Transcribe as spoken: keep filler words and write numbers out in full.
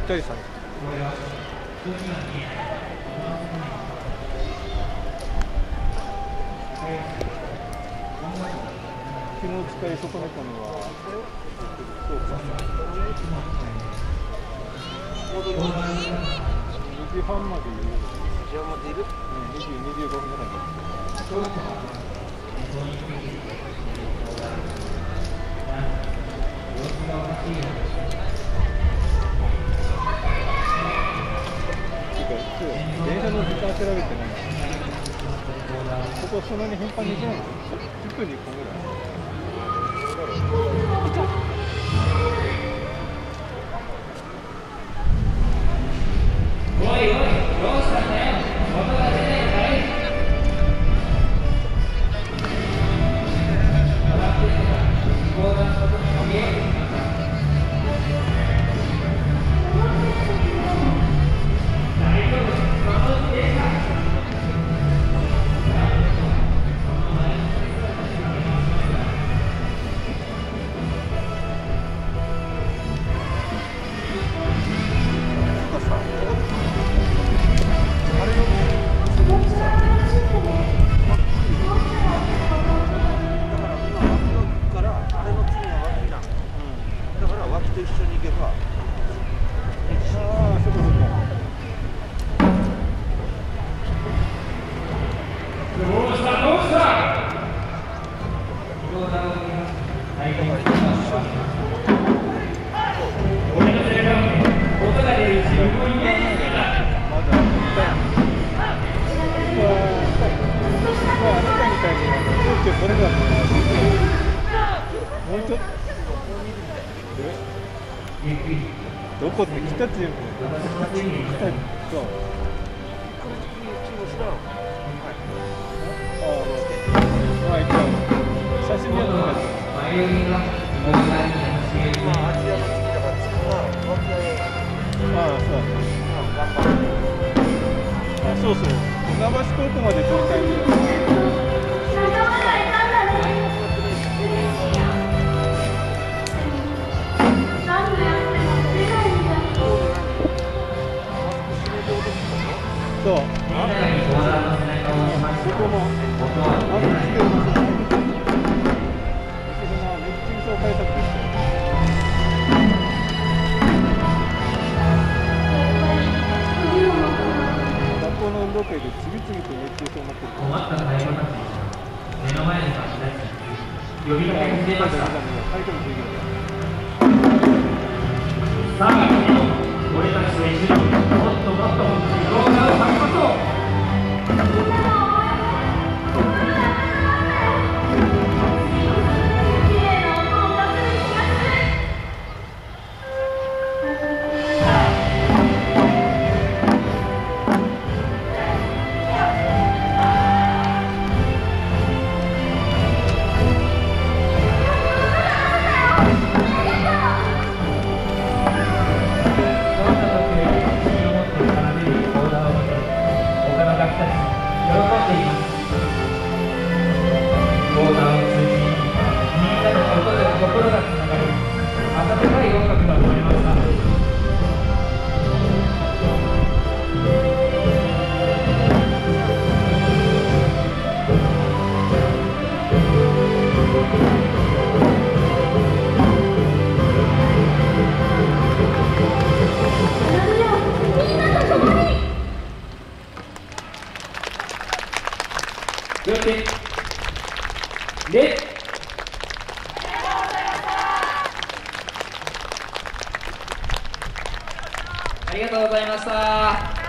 ったりさん。昨日使い損ねたのはそうか。にじはんまでいる。にじはんまでいる？うん、にじ、にじゅうごふんぐらいで。電車の時間調べてない。ここそんなに頻繁に行けないんですよ。いっぷんにいっぽんぐらい。 おいおい、どうしたんだよ。音が出ないかい。笑ってるから、相談のことに言え。大丈夫、そのうちでさ。 と一緒に行けば。ああ、そこそこ。 どうしたどうした。俺の背中を音が出るうちに動いていいんだ。 まだ。あなたみたいに空気を取れなくなる。もうちょっと。どこって来たっていうの？そう。ああ、まあ一応写真でやったやつ。 まあアジアの月だから月が東京へ。 ああ、そう。あ、そうそう。船橋高校まで撮りたいんだよ。そう。あ、ここも。あとつけるの。熱中症対策ですよ。学校の運動会で次々と熱中症になってる。 困った対応たち。目の前に立ち出し、呼びかけに出ました。さあ、俺たちと一緒にもっともっと動画を書きましょう。よってでありがとうございました。